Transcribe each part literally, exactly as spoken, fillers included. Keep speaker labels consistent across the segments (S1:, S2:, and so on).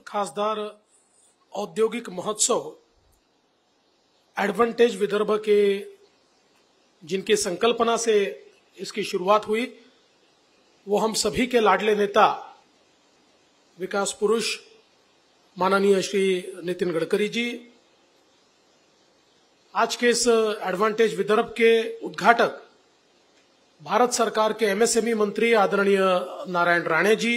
S1: खासदार औद्योगिक महोत्सव एडवांटेज विदर्भ के जिनकी संकल्पना से इसकी शुरुआत हुई, वो हम सभी के लाडले नेता विकास पुरुष माननीय श्री नितिन गडकरी जी। आज के इस एडवांटेज विदर्भ के उद्घाटक भारत सरकार के एमएसएमई मंत्री आदरणीय नारायण राणे जी,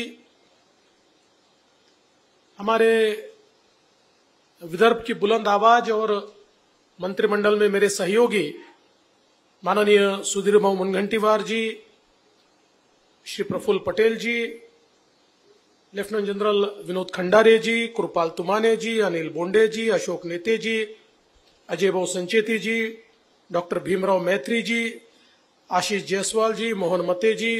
S1: हमारे विदर्भ की बुलंद आवाज और मंत्रिमंडल में मेरे सहयोगी माननीय सुधीर भाऊ मुनगंटीवार जी, श्री प्रफुल्ल पटेल जी, लेफ्टिनेंट जनरल विनोद खंडारे जी, कृपाल तुमाने जी, अनिल बोंडे जी, अशोक नेते जी, अजय भाऊ संचेती जी, डॉक्टर भीमराव मैत्री जी, आशीष जायसवाल जी, मोहन मते जी,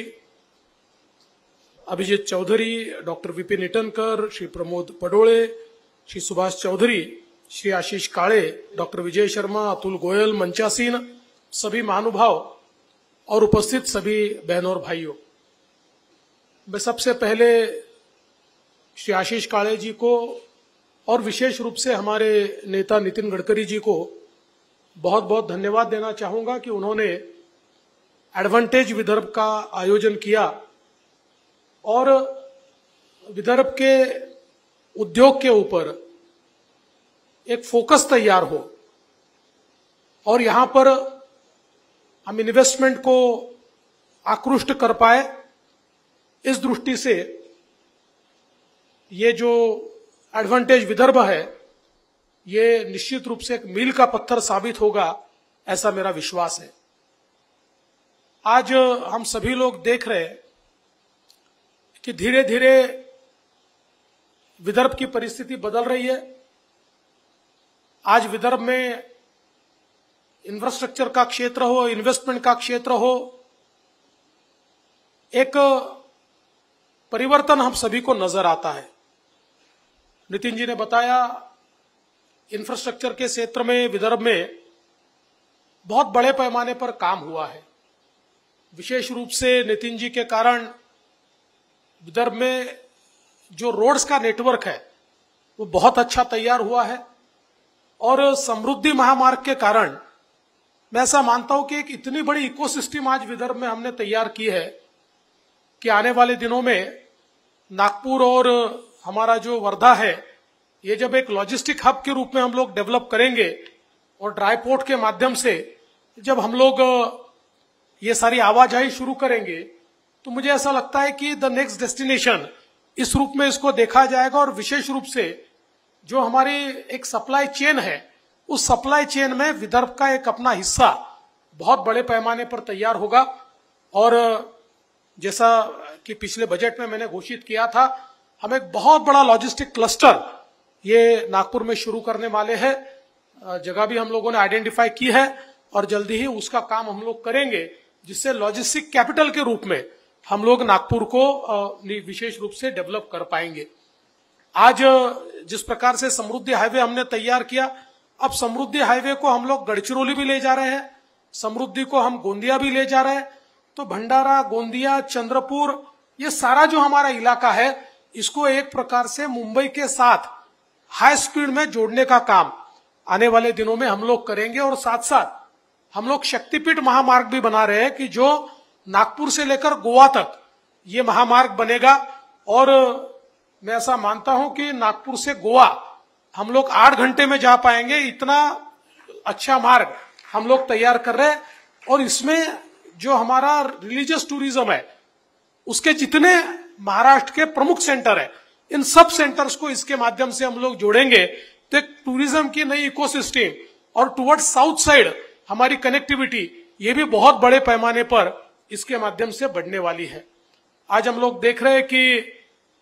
S1: अभिजीत चौधरी, डॉक्टर विपिन इटनकर, श्री प्रमोद पडोळे, श्री सुभाष चौधरी, श्री आशीष काळे, डॉक्टर विजय शर्मा, अतुल गोयल, मंचासीन सभी महानुभाव और उपस्थित सभी बहनों और भाइयों, मैं सबसे पहले श्री आशीष काळे जी को और विशेष रूप से हमारे नेता नितिन गडकरी जी को बहुत बहुत धन्यवाद देना चाहूंगा कि उन्होंने एडवांटेज विदर्भ का आयोजन किया और विदर्भ के उद्योग के ऊपर एक फोकस तैयार हो और यहां पर हम इन्वेस्टमेंट को आकृष्ट कर पाए। इस दृष्टि से ये जो एडवांटेज विदर्भ है, ये निश्चित रूप से एक मील का पत्थर साबित होगा, ऐसा मेरा विश्वास है। आज हम सभी लोग देख रहे हैं कि धीरे धीरे विदर्भ की परिस्थिति बदल रही है। आज विदर्भ में इंफ्रास्ट्रक्चर का क्षेत्र हो, इन्वेस्टमेंट का क्षेत्र हो, एक परिवर्तन हम सभी को नजर आता है। नितिन जी ने बताया, इंफ्रास्ट्रक्चर के क्षेत्र में विदर्भ में बहुत बड़े पैमाने पर काम हुआ है। विशेष रूप से नितिन जी के कारण विदर्भ में जो रोड्स का नेटवर्क है वो बहुत अच्छा तैयार हुआ है और समृद्धि महामार्ग के कारण मैं ऐसा मानता हूं कि एक इतनी बड़ी इकोसिस्टम आज विदर्भ में हमने तैयार की है कि आने वाले दिनों में नागपुर और हमारा जो वर्धा है, ये जब एक लॉजिस्टिक हब के रूप में हम लोग डेवलप करेंगे और ड्राई पोर्ट के माध्यम से जब हम लोग ये सारी आवाजाही शुरू करेंगे, तो मुझे ऐसा लगता है कि द नेक्स्ट डेस्टिनेशन इस रूप में इसको देखा जाएगा। और विशेष रूप से जो हमारी एक सप्लाई चेन है, उस सप्लाई चेन में विदर्भ का एक अपना हिस्सा बहुत बड़े पैमाने पर तैयार होगा। और जैसा कि पिछले बजट में मैंने घोषित किया था, हम एक बहुत बड़ा लॉजिस्टिक क्लस्टर ये नागपुर में शुरू करने वाले हैं। जगह भी हम लोगों ने आइडेंटिफाई की है और जल्दी ही उसका काम हम लोग करेंगे, जिससे लॉजिस्टिक कैपिटल के रूप में हम लोग नागपुर को विशेष रूप से डेवलप कर पाएंगे। आज जिस प्रकार से समृद्धि हाईवे हमने तैयार किया, अब समृद्धि हाईवे को हम लोग गढ़चिरौली भी ले जा रहे हैं, समृद्धि को हम गोंदिया भी ले जा रहे हैं। तो भंडारा, गोंदिया, चंद्रपुर, ये सारा जो हमारा इलाका है, इसको एक प्रकार से मुंबई के साथ हाई स्पीड में जोड़ने का काम आने वाले दिनों में हम लोग करेंगे। और साथ साथ हम लोग शक्तिपीठ महामार्ग भी बना रहे हैं कि जो नागपुर से लेकर गोवा तक ये महामार्ग बनेगा। और मैं ऐसा मानता हूं कि नागपुर से गोवा हम लोग आठ घंटे में जा पाएंगे, इतना अच्छा मार्ग हम लोग तैयार कर रहे हैं। और इसमें जो हमारा रिलीजियस टूरिज्म है, उसके जितने महाराष्ट्र के प्रमुख सेंटर है, इन सब सेंटर्स को इसके माध्यम से हम लोग जोड़ेंगे, तो एक टूरिज्म की नई इकोसिस्टम और टुवर्ड्स साउथ साइड हमारी कनेक्टिविटी ये भी बहुत बड़े पैमाने पर इसके माध्यम से बढ़ने वाली है। आज हम लोग देख रहे हैं कि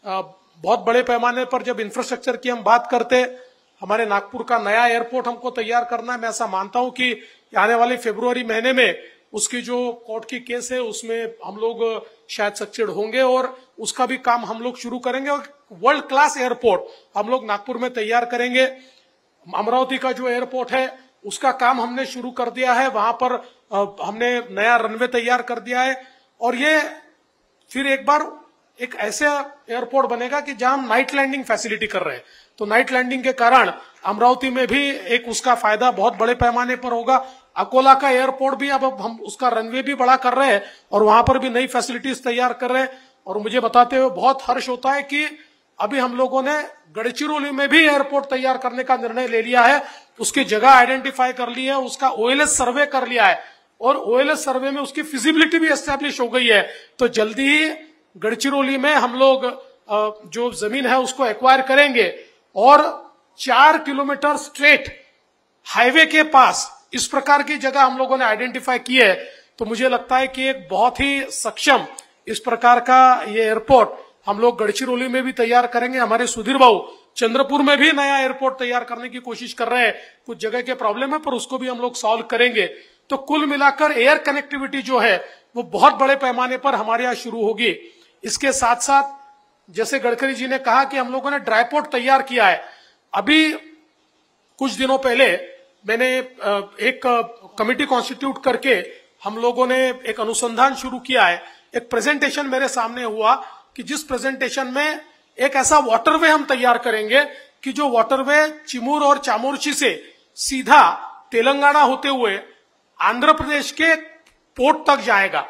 S1: बहुत बड़े पैमाने पर जब इंफ्रास्ट्रक्चर की हम बात करते, हमारे नागपुर का नया एयरपोर्ट हमको तैयार करना है। मैं ऐसा मानता हूं कि आने वाले फरवरी महीने में उसकी जो कोर्ट की केस है उसमें हम लोग शायद सक्सेड होंगे और उसका भी काम हम लोग शुरू करेंगे। और वर्ल्ड क्लास एयरपोर्ट हम लोग नागपुर में तैयार करेंगे। अमरावती का जो एयरपोर्ट है उसका काम हमने शुरू कर दिया है, वहां पर हमने नया रनवे तैयार कर दिया है। और ये फिर एक बार एक ऐसे एयरपोर्ट बनेगा कि जहां हम नाइट लैंडिंग फैसिलिटी कर रहे हैं, तो नाइट लैंडिंग के कारण अमरावती में भी एक उसका फायदा बहुत बड़े पैमाने पर होगा। अकोला का एयरपोर्ट भी अब हम उसका रनवे भी बड़ा कर रहे हैं और वहां पर भी नई फैसिलिटीज तैयार कर रहे हैं। और मुझे बताते हुए बहुत हर्ष होता है कि अभी हम लोगों ने गढ़चिरौली में भी एयरपोर्ट तैयार करने का निर्णय ले लिया है, उसकी जगह आइडेंटिफाई कर ली है, उसका ओएलएस सर्वे कर लिया है और ओएलएस सर्वे में उसकी फिजिबिलिटी भी एस्टेब्लिश हो गई है। तो जल्दी ही गढ़चिरौली में हम लोग जो जमीन है उसको एक्वायर करेंगे और चार किलोमीटर स्ट्रेट हाईवे के पास इस प्रकार की जगह हम लोगों ने आइडेंटिफाई की है। तो मुझे लगता है कि एक बहुत ही सक्षम इस प्रकार का ये एयरपोर्ट हम लोग गढ़चिरौली में भी तैयार करेंगे। हमारे सुधीर बाबू चंद्रपुर में भी नया एयरपोर्ट तैयार करने की कोशिश कर रहे हैं, कुछ जगह के प्रॉब्लम है पर उसको भी हम लोग सॉल्व करेंगे। तो कुल मिलाकर एयर कनेक्टिविटी जो है वो बहुत बड़े पैमाने पर हमारे यहाँ शुरू होगी। इसके साथ साथ जैसे गडकरी जी ने कहा कि हम लोगों ने ड्राईपोर्ट तैयार किया है। अभी कुछ दिनों पहले मैंने एक कमिटी कॉन्स्टिट्यूट करके हम लोगों ने एक अनुसंधान शुरू किया है। एक प्रेजेंटेशन मेरे सामने हुआ कि जिस प्रेजेंटेशन में एक ऐसा वाटरवे हम तैयार करेंगे कि जो वाटरवे चिमूर और चामोर्ची से सीधा तेलंगाना होते हुए आंध्र प्रदेश के पोर्ट तक जाएगा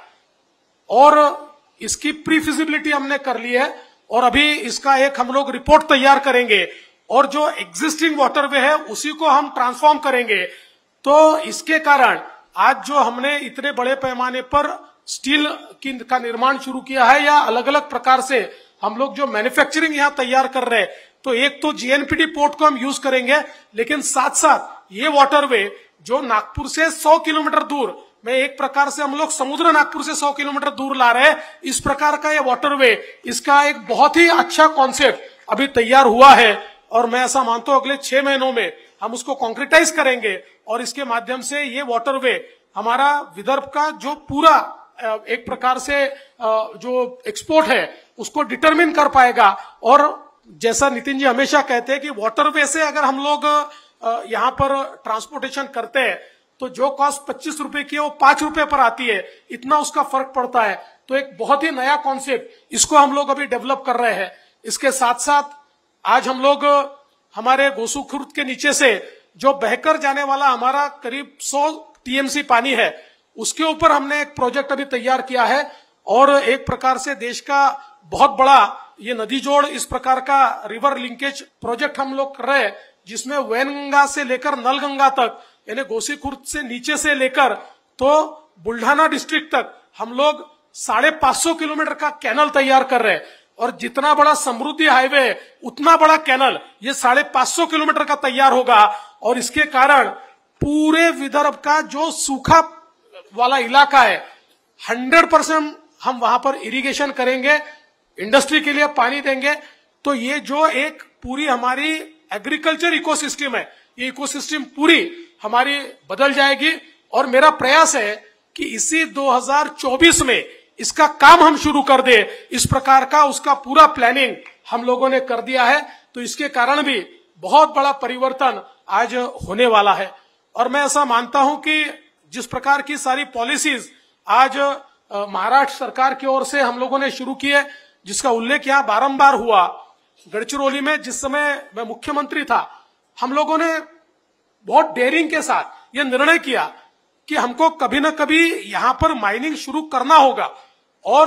S1: और इसकी प्री फिजिबिलिटी हमने कर ली है और अभी इसका एक हम लोग रिपोर्ट तैयार करेंगे और जो एग्जिस्टिंग वाटरवे है उसी को हम ट्रांसफॉर्म करेंगे। तो इसके कारण आज जो हमने इतने बड़े पैमाने पर स्टील की का निर्माण शुरू किया है या अलग अलग प्रकार से हम लोग जो मैन्युफैक्चरिंग यहाँ तैयार कर रहे हैं, तो एक तो जीएनपीटी पोर्ट को हम यूज करेंगे, लेकिन साथ साथ ये वाटरवे जो नागपुर से सौ किलोमीटर दूर में एक प्रकार से हम लोग समुद्र नागपुर से सौ किलोमीटर दूर ला रहे हैं, इस प्रकार का ये वाटरवे, इसका एक बहुत ही अच्छा कॉन्सेप्ट अभी तैयार हुआ है और मैं ऐसा मानता हूं अगले छह महीनों में हम उसको कॉन्क्रिटाइज करेंगे और इसके माध्यम से ये वाटरवे हमारा विदर्भ का जो पूरा एक प्रकार से जो एक्सपोर्ट है उसको डिटरमिन कर पाएगा। और जैसा नितिन जी हमेशा कहते हैं कि वाटरवे से अगर हम लोग यहाँ पर ट्रांसपोर्टेशन करते हैं तो जो कॉस्ट पच्चीस रुपए की है वो पांच रुपए पर आती है, इतना उसका फर्क पड़ता है। तो एक बहुत ही नया कॉन्सेप्ट इसको हम लोग अभी डेवलप कर रहे हैं। इसके साथ साथ आज हम लोग हमारे गोसू खुर्द के नीचे से जो बहकर जाने वाला हमारा करीब सौ टीएमसी पानी है उसके ऊपर हमने एक प्रोजेक्ट अभी तैयार किया है और एक प्रकार से देश का बहुत बड़ा ये नदी जोड़ इस प्रकार का रिवर लिंकेज प्रोजेक्ट हम लोग कर रहे हैं, जिसमें वैनगंगा से लेकर नलगंगा तक यानी गोसी खुर्द से नीचे से लेकर तो बुल्ढाना डिस्ट्रिक्ट तक हम लोग साढ़े पांच सौ किलोमीटर का कैनल तैयार कर रहे हैं। और जितना बड़ा समृद्धि हाईवे है उतना बड़ा कैनल ये साढ़े पांच सौ किलोमीटर का तैयार होगा और इसके कारण पूरे विदर्भ का जो सूखा वाला इलाका है हंड्रेड परसेंट हम वहां पर इरिगेशन करेंगे, इंडस्ट्री के लिए पानी देंगे। तो ये जो एक पूरी हमारी एग्रीकल्चर इकोसिस्टम है, ये इकोसिस्टम पूरी हमारी बदल जाएगी और मेरा प्रयास है कि इसी दो हज़ार चौबीस में इसका काम हम शुरू कर दे। इस प्रकार का उसका पूरा प्लानिंग हम लोगों ने कर दिया है। तो इसके कारण भी बहुत बड़ा परिवर्तन आज होने वाला है और मैं ऐसा मानता हूं कि जिस प्रकार की सारी पॉलिसीज आज महाराष्ट्र सरकार की ओर से हम लोगों ने शुरू की है, जिसका उल्लेख यहां बारंबार हुआ। गढ़चिरौली में जिस समय मैं मुख्यमंत्री था, हम लोगों ने बहुत डेयरिंग के साथ यह निर्णय किया कि हमको कभी न कभी यहां पर माइनिंग शुरू करना होगा। और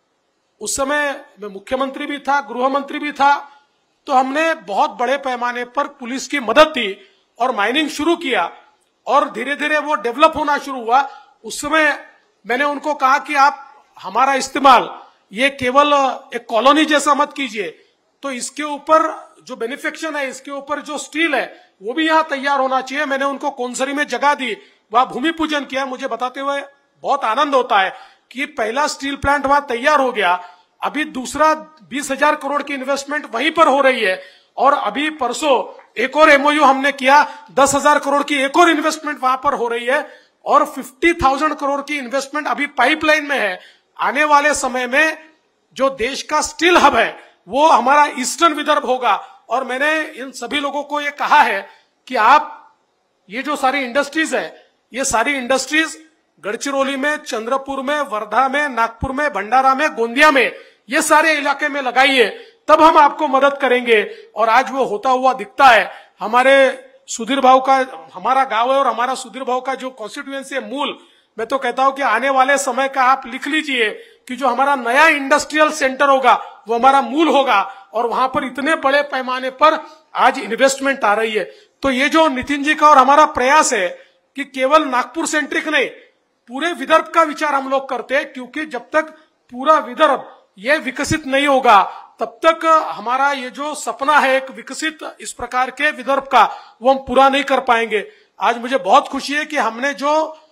S1: उस समय मैं मुख्यमंत्री भी था, गृह मंत्री भी था, तो हमने बहुत बड़े पैमाने पर पुलिस की मदद दी और माइनिंग शुरू किया और धीरे धीरे वो डेवलप होना शुरू हुआ। उस समय मैंने उनको कहा कि आप हमारा इस्तेमाल ये केवल एक कॉलोनी जैसा मत कीजिए, तो इसके ऊपर जो बेनिफिक्शन है, इसके ऊपर जो स्टील है वो भी यहाँ तैयार होना चाहिए। मैंने उनको कोनसरी में जगह दी, वहां भूमि पूजन किया। मुझे बताते हुए बहुत आनंद होता है कि पहला स्टील प्लांट वहां तैयार हो गया, अभी दूसरा बीस हजार करोड़ की इन्वेस्टमेंट वहीं पर हो रही है और अभी परसों एक और एमओयू हमने किया, दस हजार करोड़ की एक और इन्वेस्टमेंट वहां पर हो रही है और फिफ्टी थाउजेंड करोड़ की इन्वेस्टमेंट अभी पाइपलाइन में है। आने वाले समय में जो देश का स्टील हब है वो हमारा ईस्टर्न विदर्भ होगा। और मैंने इन सभी लोगों को ये कहा है कि आप ये जो सारी इंडस्ट्रीज है, ये सारी इंडस्ट्रीज गढ़चिरौली में, चंद्रपुर में, वर्धा में, नागपुर में, भंडारा में, गोंदिया में, ये सारे इलाके में लगाइए, तब हम आपको मदद करेंगे। और आज वो होता हुआ दिखता है। हमारे सुधीर भाव का, हमारा गांव है और हमारा सुधीर भाव का जो कॉन्स्टिट्यूएंसी है मूल, मैं तो कहता हूं कि आने वाले समय का आप लिख लीजिए कि जो हमारा नया इंडस्ट्रियल सेंटर होगा वो हमारा मूल होगा, और वहां पर इतने बड़े पैमाने पर आज इन्वेस्टमेंट आ रही है। तो ये जो नितिन जी का और हमारा प्रयास है कि केवल नागपुर सेंट्रिक नहीं, पूरे विदर्भ का विचार हम लोग करते हैं, क्योंकि जब तक पूरा विदर्भ ये विकसित नहीं होगा तब तक हमारा ये जो सपना है एक विकसित इस प्रकार के विदर्भ का, वो हम पूरा नहीं कर पाएंगे। आज मुझे बहुत खुशी है कि हमने जो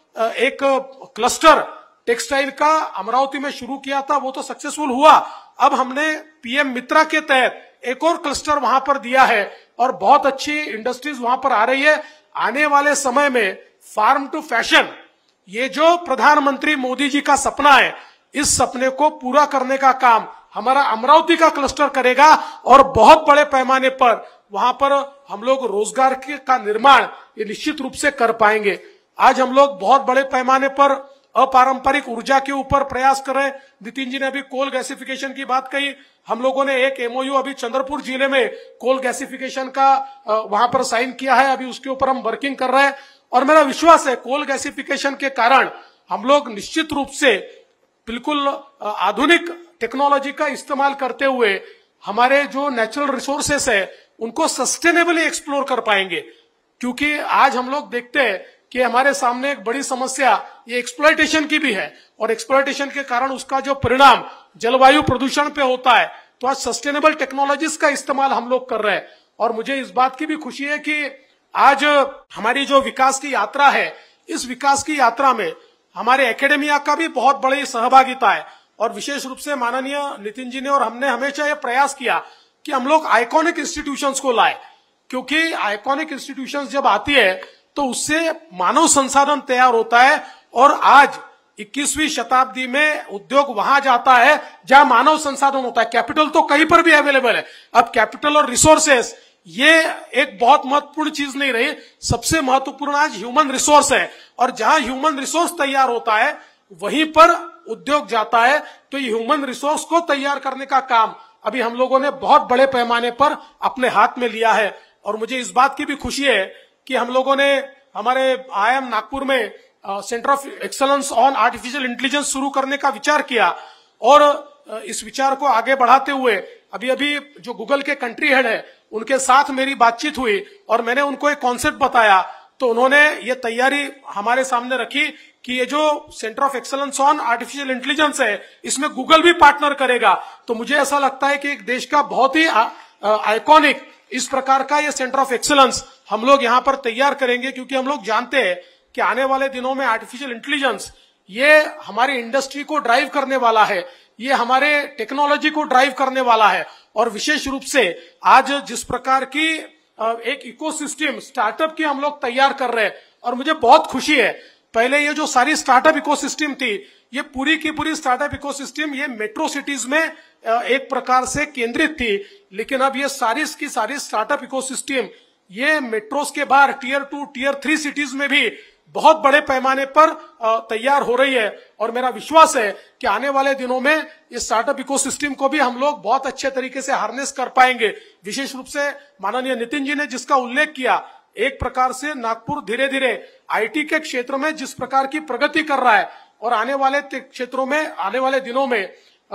S1: एक क्लस्टर टेक्सटाइल का अमरावती में शुरू किया था वो तो सक्सेसफुल हुआ। अब हमने पीएम मित्रा के तहत एक और क्लस्टर वहां पर दिया है और बहुत अच्छी इंडस्ट्रीज वहां पर आ रही है। आने वाले समय में फार्म टू फैशन, ये जो प्रधानमंत्री मोदी जी का सपना है, इस सपने को पूरा करने का काम हमारा अमरावती का क्लस्टर करेगा और बहुत बड़े पैमाने पर वहां पर हम लोग रोजगार के का निर्माण ये निश्चित रूप से कर पाएंगे। आज हम लोग बहुत बड़े पैमाने पर अपारंपरिक ऊर्जा के ऊपर प्रयास कर रहे हैं। नितिन जी ने अभी कोल गैसिफिकेशन की बात कही। हम लोगों ने एक एमओयू अभी चंद्रपुर जिले में कोल गैसिफिकेशन का वहां पर साइन किया है। अभी उसके ऊपर हम वर्किंग कर रहे हैं और मेरा विश्वास है कोल गैसिफिकेशन के कारण हम लोग निश्चित रूप से बिल्कुल आधुनिक टेक्नोलॉजी का इस्तेमाल करते हुए हमारे जो नेचुरल रिसोर्सेस है उनको सस्टेनेबली एक्सप्लोर कर पाएंगे। क्योंकि आज हम लोग देखते हैं कि हमारे सामने एक बड़ी समस्या ये एक्सप्लॉयटेशन की भी है, और एक्सप्लॉयटेशन के कारण उसका जो परिणाम जलवायु प्रदूषण पे होता है। तो आज सस्टेनेबल टेक्नोलॉजीज का इस्तेमाल हम लोग कर रहे हैं और मुझे इस बात की भी खुशी है कि आज हमारी जो विकास की यात्रा है, इस विकास की यात्रा में हमारे एकेडेमिया का भी बहुत बड़ी सहभागिता है। और विशेष रूप से माननीय नितिन जी ने और हमने हमेशा यह प्रयास किया कि हम लोग आइकॉनिक इंस्टीट्यूशंस को लाए, क्योंकि आइकॉनिक इंस्टीट्यूशंस जब आती है तो उससे मानव संसाधन तैयार होता है। और आज इक्कीसवीं शताब्दी में उद्योग वहां जाता है जहां मानव संसाधन होता है। कैपिटल तो कहीं पर भी अवेलेबल है। अब कैपिटल और रिसोर्सेस ये एक बहुत महत्वपूर्ण चीज नहीं रही। सबसे महत्वपूर्ण आज ह्यूमन रिसोर्स है, और जहां ह्यूमन रिसोर्स तैयार होता है वहीं पर उद्योग जाता है। तो ये ह्यूमन रिसोर्स को तैयार करने का काम अभी हम लोगों ने बहुत बड़े पैमाने पर अपने हाथ में लिया है। और मुझे इस बात की भी खुशी है कि हम लोगों ने हमारे आईआईएम नागपुर में centre of excellence on artificial intelligence शुरू करने का विचार किया, और uh, इस विचार को आगे बढ़ाते हुए अभी अभी जो गूगल के कंट्री हेड है उनके साथ मेरी बातचीत हुई और मैंने उनको एक कॉन्सेप्ट बताया। तो उन्होंने ये तैयारी हमारे सामने रखी कि ये जो centre of excellence on artificial intelligence है इसमें गूगल भी पार्टनर करेगा। तो मुझे ऐसा लगता है कि एक देश का बहुत ही आइकॉनिक इस प्रकार का ये सेंटर ऑफ एक्सलेंस हम लोग यहाँ पर तैयार करेंगे, क्योंकि हम लोग जानते हैं कि आने वाले दिनों में आर्टिफिशियल इंटेलिजेंस ये हमारी इंडस्ट्री को ड्राइव करने वाला है, ये हमारे टेक्नोलॉजी को ड्राइव करने वाला है। और विशेष रूप से आज जिस प्रकार की एक इकोसिस्टम स्टार्टअप की हम लोग तैयार कर रहे हैं, और मुझे बहुत खुशी है, पहले ये जो सारी स्टार्टअप इकोसिस्टम थी ये पूरी की पूरी स्टार्टअप इकोसिस्टम ये मेट्रो सिटीज में एक प्रकार से केंद्रित थी, लेकिन अब ये सारी की सारी स्टार्टअप इकोसिस्टम ये मेट्रोस के बाहर tier two tier three cities में भी बहुत बड़े पैमाने पर तैयार हो रही है। और मेरा विश्वास है कि आने वाले दिनों में इस स्टार्टअप इकोसिस्टम को भी हम लोग बहुत अच्छे तरीके से हार्नेस कर पाएंगे। विशेष रूप से माननीय नितिन जी ने जिसका उल्लेख किया, एक प्रकार से नागपुर धीरे धीरे आईटी के क्षेत्र में जिस प्रकार की प्रगति कर रहा है, और आने वाले क्षेत्रों में आने वाले दिनों में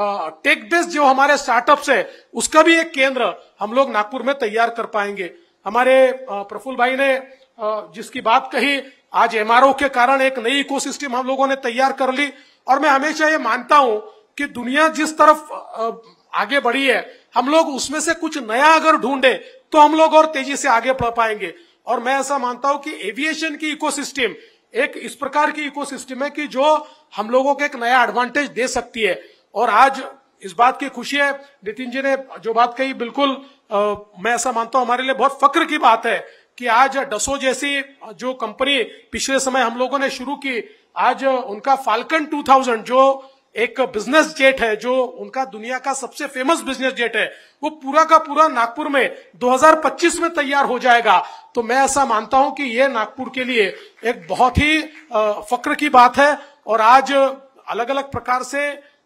S1: टेक बेस्ड जो हमारे स्टार्टअप्स है उसका भी एक केंद्र हम लोग नागपुर में तैयार कर पाएंगे। हमारे प्रफुल्ल भाई ने जिसकी बात कही, आज एमआरओ के कारण एक नई इकोसिस्टम हम लोगों ने तैयार कर ली। और मैं हमेशा ये मानता हूं कि दुनिया जिस तरफ आगे बढ़ी है, हम लोग उसमें से कुछ नया अगर ढूंढे तो हम लोग और तेजी से आगे बढ़ पाएंगे। और मैं ऐसा मानता हूं कि एविएशन की इकोसिस्टम एक इस प्रकार की इकोसिस्टम है कि जो हम लोगों को एक नया एडवांटेज दे सकती है। और आज इस बात की खुशी है, नितिन जी ने जो बात कही बिल्कुल आ, मैं ऐसा मानता हूं हमारे लिए बहुत फक्र की बात है कि आज डसो जैसी जो कंपनी पिछले समय हम लोगों ने शुरू की, आज उनका फाल्कन टू थाउजेंड जो एक बिजनेस जेट है, जो उनका दुनिया का सबसे फेमस बिजनेस जेट है, वो पूरा का पूरा नागपुर में दो हज़ार पच्चीस में तैयार हो जाएगा। तो मैं ऐसा मानता हूं कि ये नागपुर के लिए एक बहुत ही फक्र की बात है। और आज अलग अलग प्रकार से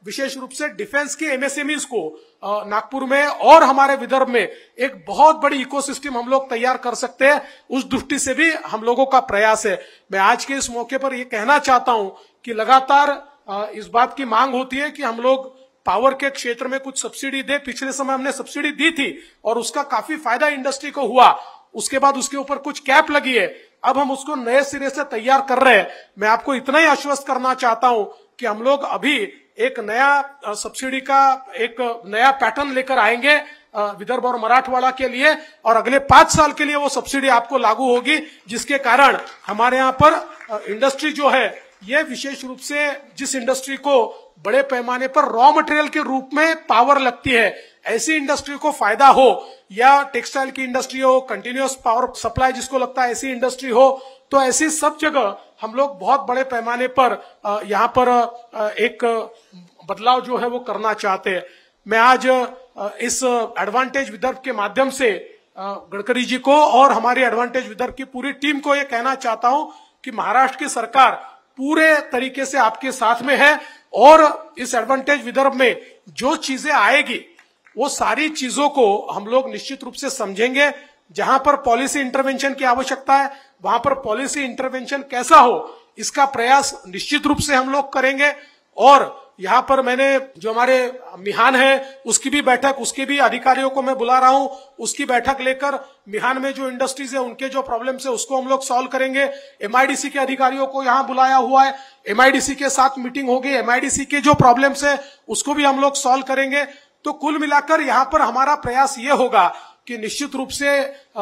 S1: विशेष रूप से डिफेंस के एमएसएमईज को नागपुर में और हमारे विदर्भ में एक बहुत बड़ी इकोसिस्टम हम लोग तैयार कर सकते हैं। उस दृष्टि से भी हम लोगों का प्रयास है। मैं आज के इस मौके पर यह कहना चाहता हूं कि लगातार इस बात की मांग होती है कि हम लोग पावर के क्षेत्र में कुछ सब्सिडी दे। पिछले समय हमने सब्सिडी दी थी और उसका काफी फायदा इंडस्ट्री को हुआ। उसके बाद उसके ऊपर कुछ कैप लगी है, अब हम उसको नए सिरे से तैयार कर रहे हैं। मैं आपको इतना ही आश्वस्त करना चाहता हूं कि हम लोग अभी एक नया सब्सिडी का एक नया पैटर्न लेकर आएंगे विदर्भ और मराठवाड़ा के लिए, और अगले पांच साल के लिए वो सब्सिडी आपको लागू होगी, जिसके कारण हमारे यहाँ पर इंडस्ट्री जो है, ये विशेष रूप से जिस इंडस्ट्री को बड़े पैमाने पर रॉ मटेरियल के रूप में पावर लगती है, ऐसी इंडस्ट्री को फायदा हो, या टेक्सटाइल की इंडस्ट्री हो, कंटिन्यूअस पावर सप्लाई जिसको लगता है ऐसी इंडस्ट्री हो, तो ऐसी सब जगह हम लोग बहुत बड़े पैमाने पर यहाँ पर एक बदलाव जो है वो करना चाहते हैं। मैं आज इस एडवांटेज विदर्भ के माध्यम से गडकरी जी को और हमारी एडवांटेज विदर्भ की पूरी टीम को ये कहना चाहता हूं कि महाराष्ट्र की सरकार पूरे तरीके से आपके साथ में है, और इस एडवांटेज विदर्भ में जो चीजें आएगी वो सारी चीजों को हम लोग निश्चित रूप से समझेंगे। जहां पर पॉलिसी इंटरवेंशन की आवश्यकता है, वहां पर पॉलिसी इंटरवेंशन कैसा हो, इसका प्रयास निश्चित रूप से हम लोग करेंगे। और यहाँ पर मैंने जो हमारे मिहान है उसकी भी बैठक, उसके भी अधिकारियों को मैं बुला रहा हूं, उसकी बैठक लेकर मिहान में जो इंडस्ट्रीज है उनके जो प्रॉब्लम्स है उसको हम लोग सॉल्व करेंगे। एमआईडीसी के अधिकारियों को यहाँ बुलाया हुआ है, एमआईडीसी के साथ मीटिंग होगी, एमआईडीसी के जो प्रॉब्लम्स है उसको भी हम लोग सॉल्व करेंगे। तो कुल मिलाकर यहाँ पर हमारा प्रयास ये होगा कि निश्चित रूप से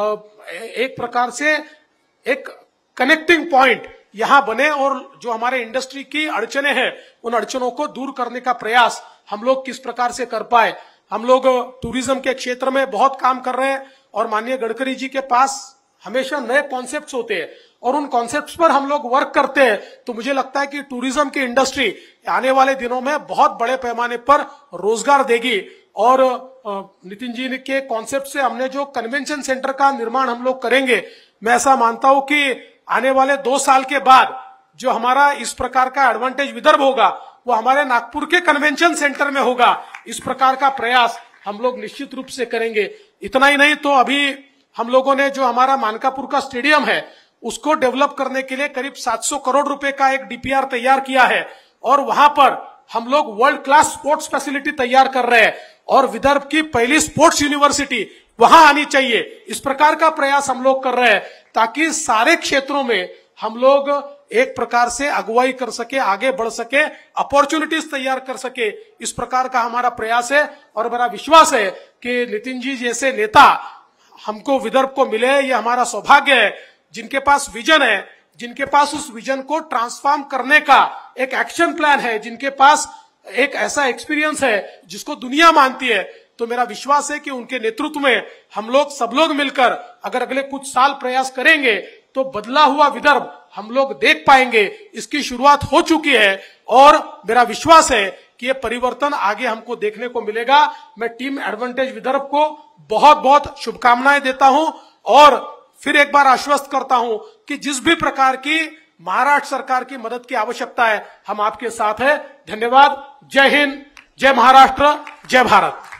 S1: एक प्रकार से एक कनेक्टिंग पॉइंट यहां बने, और जो हमारे इंडस्ट्री की अड़चने हैं उन अड़चनों को दूर करने का प्रयास हम लोग किस प्रकार से कर पाए। हम लोग टूरिज्म के क्षेत्र में बहुत काम कर रहे हैं, और माननीय गडकरी जी के पास हमेशा नए कॉन्सेप्ट्स होते हैं और उन कॉन्सेप्ट्स पर हम लोग वर्क करते हैं। तो मुझे लगता है कि टूरिज्म की इंडस्ट्री आने वाले दिनों में बहुत बड़े पैमाने पर रोजगार देगी। और नितिन जी के कॉन्सेप्ट से हमने जो कन्वेंशन सेंटर का निर्माण हम लोग करेंगे, मैं ऐसा मानता हूं कि आने वाले दो साल के बाद जो हमारा इस प्रकार का एडवांटेज विदर्भ होगा वो हमारे नागपुर के कन्वेंशन सेंटर में होगा। इस प्रकार का प्रयास हम लोग निश्चित रूप से करेंगे। इतना ही नहीं, तो अभी हम लोगों ने जो हमारा मानकापुर का स्टेडियम है उसको डेवलप करने के लिए करीब सात सौ करोड़ रुपए का एक डीपीआर तैयार किया है, और वहां पर हम लोग वर्ल्ड क्लास स्पोर्ट्स फैसिलिटी तैयार कर रहे हैं, और विदर्भ की पहली स्पोर्ट्स यूनिवर्सिटी वहां आनी चाहिए। इस प्रकार का प्रयास हम लोग कर रहे हैं ताकि सारे क्षेत्रों में हम लोग एक प्रकार से अगुवाई कर सके, आगे बढ़ सके, अपॉर्चुनिटीज तैयार कर सके। इस प्रकार का हमारा प्रयास है, और मेरा विश्वास है कि नितिन जी जैसे नेता हमको विदर्भ को मिले, ये हमारा सौभाग्य है, जिनके पास विजन है, जिनके पास उस विजन को ट्रांसफॉर्म करने का एक एक्शन प्लान है, जिनके पास एक ऐसा एक्सपीरियंस है जिसको दुनिया मानती है। तो मेरा विश्वास है कि उनके नेतृत्व में हम लोग सब लोग मिलकर अगर अगले कुछ साल प्रयास करेंगे तो बदला हुआ विदर्भ हम लोग देख पाएंगे। इसकी शुरुआत हो चुकी है, और मेरा विश्वास है कि ये परिवर्तन आगे हमको देखने को मिलेगा। मैं टीम एडवांटेज विदर्भ को बहुत बहुत शुभकामनाएं देता हूं, और फिर एक बार आश्वस्त करता हूं कि जिस भी प्रकार की महाराष्ट्र सरकार की मदद की आवश्यकता है, हम आपके साथ हैं। धन्यवाद। जय हिंद, जय महाराष्ट्र, जय भारत।